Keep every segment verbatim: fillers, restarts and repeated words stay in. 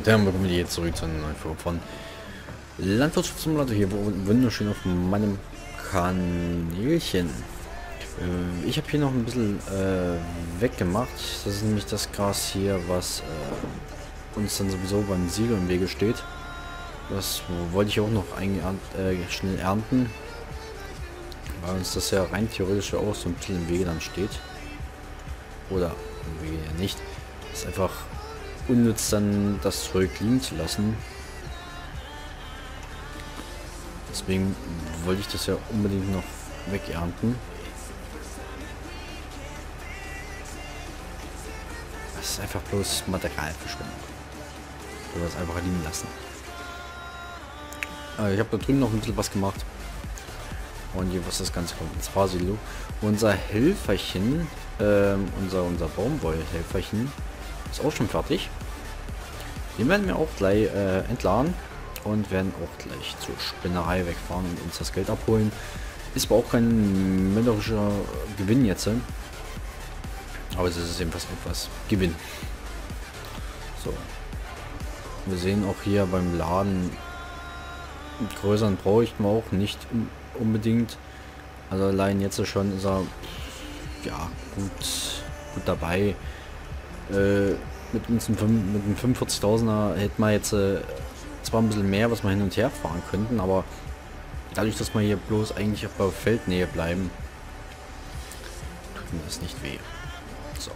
Und dann bekommen wir jetzt zurück zu einer neuen Folge von Landwirtschaftssimulator hier wunderschön auf meinem Kanälchen. Äh, ich habe hier noch ein bisschen äh, weggemacht. Das ist nämlich das Gras hier, was äh, uns dann sowieso beim Silo im Wege steht. Das wollte ich auch noch äh, schnell ernten, weil uns das ja rein theoretisch auch so ein bisschen im Wege dann steht. Oder im Wege ja nicht. Das ist einfach unnütz, dann das Zeug liegen zu lassen. Deswegen wollte ich das ja unbedingt noch wegernten. Das ist einfach bloß Materialverschwendung. Ich will das einfach liegen lassen. Äh, ich habe da drüben noch ein bisschen was gemacht. Und hier, was das Ganze kommt, ins Fahrsilo. Unser Helferchen, ähm, unser, unser Baumwollhelferchen ist auch schon fertig. Den werden wir auch gleich äh, entladen und werden auch gleich zur Spinnerei wegfahren und uns das Geld abholen. Ist aber auch kein müllerischer Gewinn jetzt. Aber es ist jedenfalls etwas Gewinn. So. Wir sehen auch hier beim Laden, einen größeren brauche ich auch nicht unbedingt. Also allein jetzt schon ist er ja gut, gut dabei. Äh, mit uns mit einem fünfundvierzigtausender hätten wir jetzt äh, zwar ein bisschen mehr, was wir hin und her fahren könnten, aber dadurch, dass wir hier bloß eigentlich auf Feldnähe bleiben, tut mir das nicht weh. So.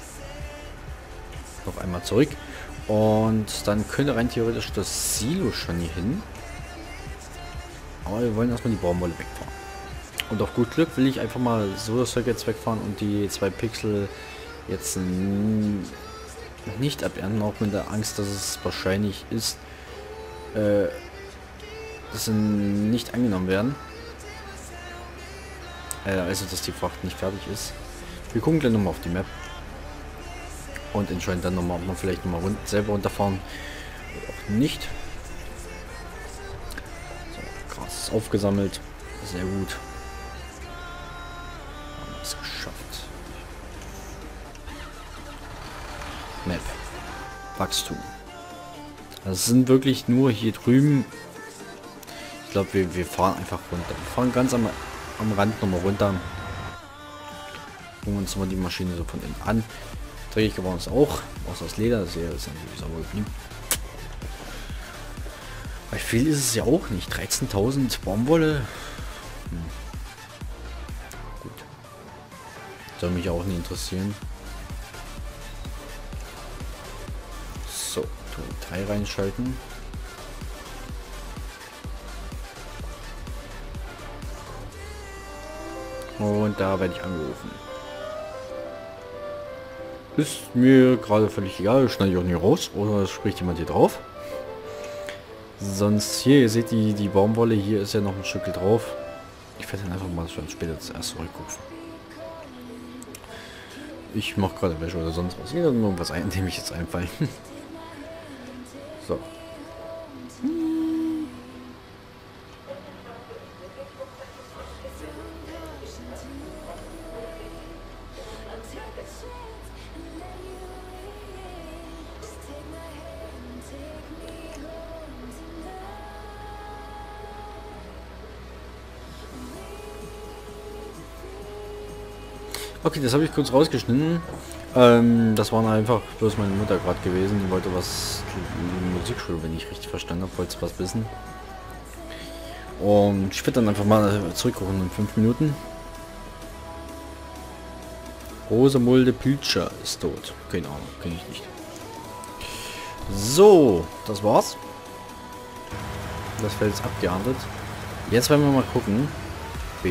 Noch einmal zurück. Und dann könnte rein theoretisch das Silo schon hier hin. Aber wir wollen erstmal die Baumwolle wegfahren. Und auf gut Glück will ich einfach mal so das Zeug jetzt wegfahren und die zwei Pixel jetzt nicht abernten, auch mit der Angst, dass es wahrscheinlich ist, äh, dass sie nicht angenommen werden. Äh, also, dass die Fracht nicht fertig ist. Wir gucken gleich nochmal auf die Map. Und entscheiden dann nochmal, ob wir vielleicht nochmal rund selber runterfahren oder auch nicht. So, Gras ist aufgesammelt. Sehr gut. Haben wir es geschafft. Map. Wachstum. Also es sind wirklich nur hier drüben. Ich glaube, wir, wir fahren einfach runter. Wir fahren ganz am, am Rand nochmal runter. Gucken uns mal die Maschine so von innen an. Träger war es auch. Außer das Leder. Das hier ist natürlich sauber geblieben. Bei viel ist es ja auch nicht. dreizehntausend Baumwolle. Hm. Gut. Soll mich auch nicht interessieren. So, drei reinschalten. Und da werde ich angerufen. Ist mir gerade völlig egal, schneide ich auch nicht raus, oder spricht jemand hier drauf. Sonst hier, ihr seht die, die Baumwolle, hier ist ja noch ein Stück drauf. Ich werde dann einfach mal schon später zuerst zurückrufen. Ich mache gerade Wäsche oder sonst was. Jeder nur was ein, dem ich jetzt einfallen. So. Okay, das habe ich kurz rausgeschnitten. Ähm, das war einfach bloß meine Mutter gerade gewesen. Die wollte was in die Musikschule, wenn ich richtig verstanden habe, wollte was wissen. Und ich werde dann einfach mal zurückgucken in fünf Minuten. Rosamunde Pilcher ist tot. Keine Ahnung, kenne ich nicht. So, das war's. Das Feld ist abgeerntet. Jetzt werden wir mal gucken. B.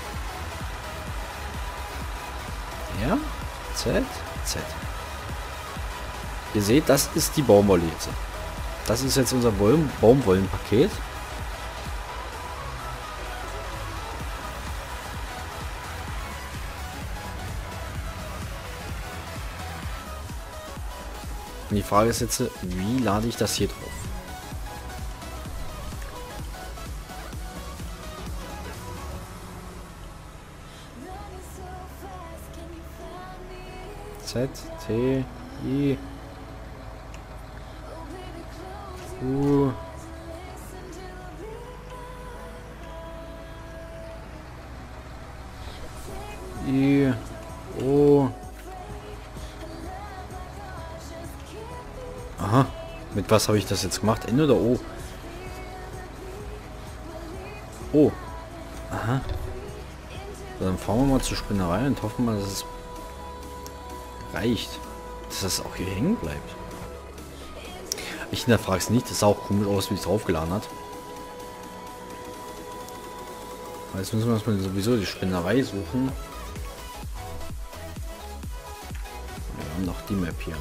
Ja, Z, Z. Ihr seht, das ist die Baumwolle jetzt. Das ist jetzt unser Baum Baumwollenpaket. Und die Frage ist jetzt, wie lade ich das hier drauf? Z, T, I. Uh. I. O. Aha. Mit was habe ich das jetzt gemacht? N oder O? O. Aha. So, dann fahren wir mal zur Spinnerei und hoffen mal, dass es reicht. Dass das auch hier hängen bleibt. Ich hinterfrage es nicht. Das sah auch komisch aus, wie es draufgeladen hat. Jetzt müssen wir erstmal sowieso die Spinnerei suchen. Wir haben noch die Map hier.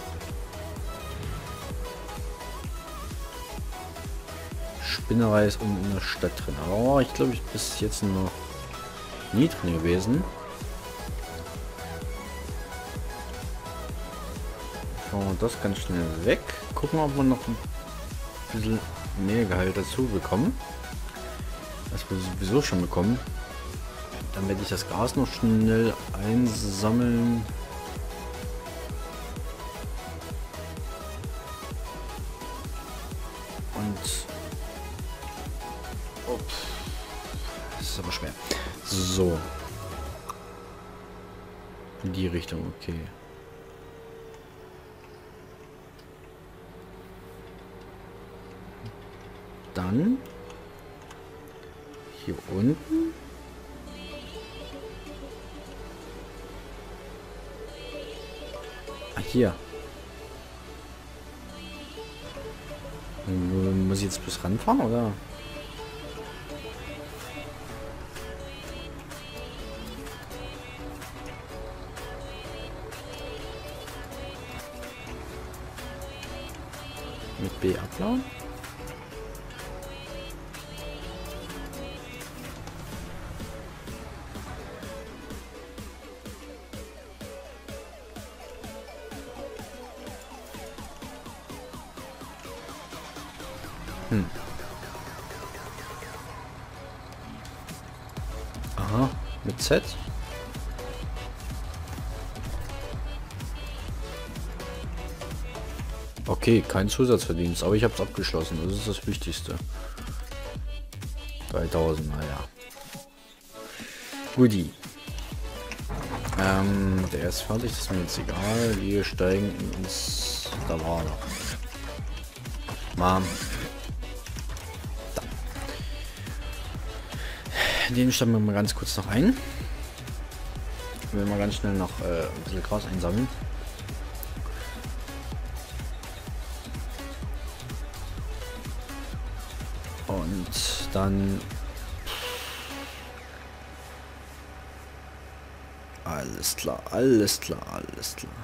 Spinnerei ist unten in der Stadt drin. Aber ich glaube, ich bin bis jetzt noch nie drin gewesen. Schauen wir das ganz schnell weg. Gucken, ob wir noch ein bisschen mehr Gehalt dazu bekommen. Das wir sowieso schon bekommen. Dann werde ich das Gas noch schnell einsammeln. Und oh, das ist aber schwer. So. In die Richtung, okay. Dann hier unten. Ah, hier. Muss ich jetzt bis ranfahren, oder? Mit B abladen? Hm. Aha, mit Z. Okay, kein Zusatzverdienst, aber ich habe es abgeschlossen. Das ist das Wichtigste. dreitausend, naja. Guti. Ähm, der ist fertig, das ist mir jetzt egal. Wir steigen ins Lavada. Mom. Da. Den stellen wir mal ganz kurz noch ein. Ich will mal ganz schnell noch äh, ein bisschen Gras einsammeln. Und dann alles klar, alles klar, alles klar.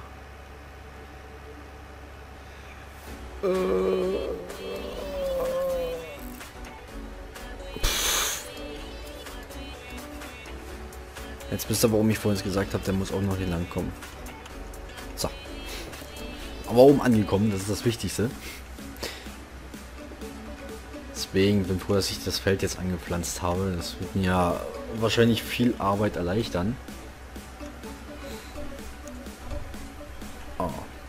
Äh, Jetzt wisst ihr, warum ich vorhin gesagt habe, der muss auch noch hier lang kommen. So. Aber oben angekommen, das ist das Wichtigste. Deswegen bin ich froh, dass ich das Feld jetzt angepflanzt habe. Das wird mir ja wahrscheinlich viel Arbeit erleichtern. Oh.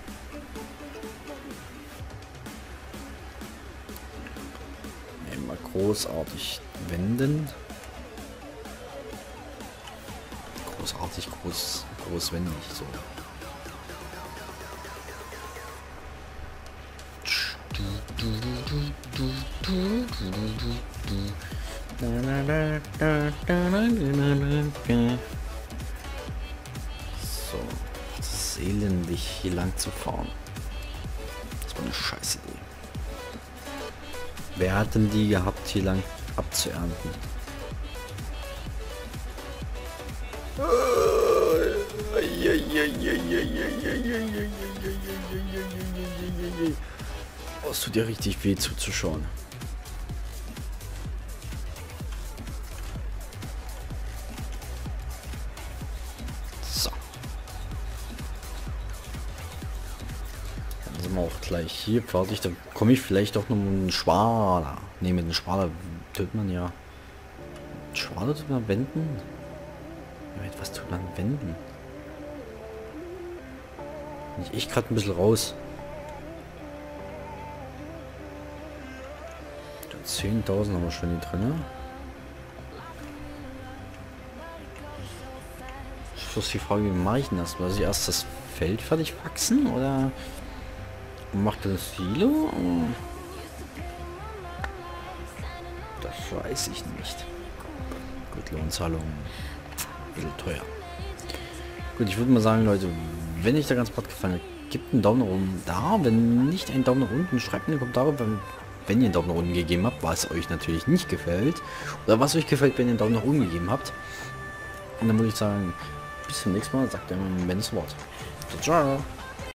Einmal großartig wenden. Großartig groß, großwendig so. So, das ist elendig hier lang zu fahren. Das war eine scheiß Idee. Wer hat denn die gehabt, hier lang abzuernten? Oh, es tut ja richtig weh zuzuschauen. So. Dann sind wir auch gleich hier fertig. Dann komme ich vielleicht auch noch mit einem Schwader. Ne, mit einem Schwader tut man ja. Schwader tut man wenden? Ja, mit was tut man wenden? Bin ich echt gerade ein bisschen raus. zehntausend haben wir schon hier drin. Das ist die Frage, wie mache ich denn das? Lass ich erst das Feld fertig wachsen oder macht das Silo? Das weiß ich nicht. Gut, Lohnzahlung. Ein bisschen teuer. Gut, ich würde mal sagen, Leute, wenn euch der ganze Part gefallen hat, gebt einen Daumen nach oben da. Wenn nicht, einen Daumen nach unten. Schreibt in den Kommentaren, wenn, wenn ihr einen Daumen nach unten gegeben habt, was euch natürlich nicht gefällt. Oder was euch gefällt, wenn ihr einen Daumen nach oben gegeben habt. Und dann würde ich sagen, bis zum nächsten Mal, sagt der Mensch Wort. Ciao.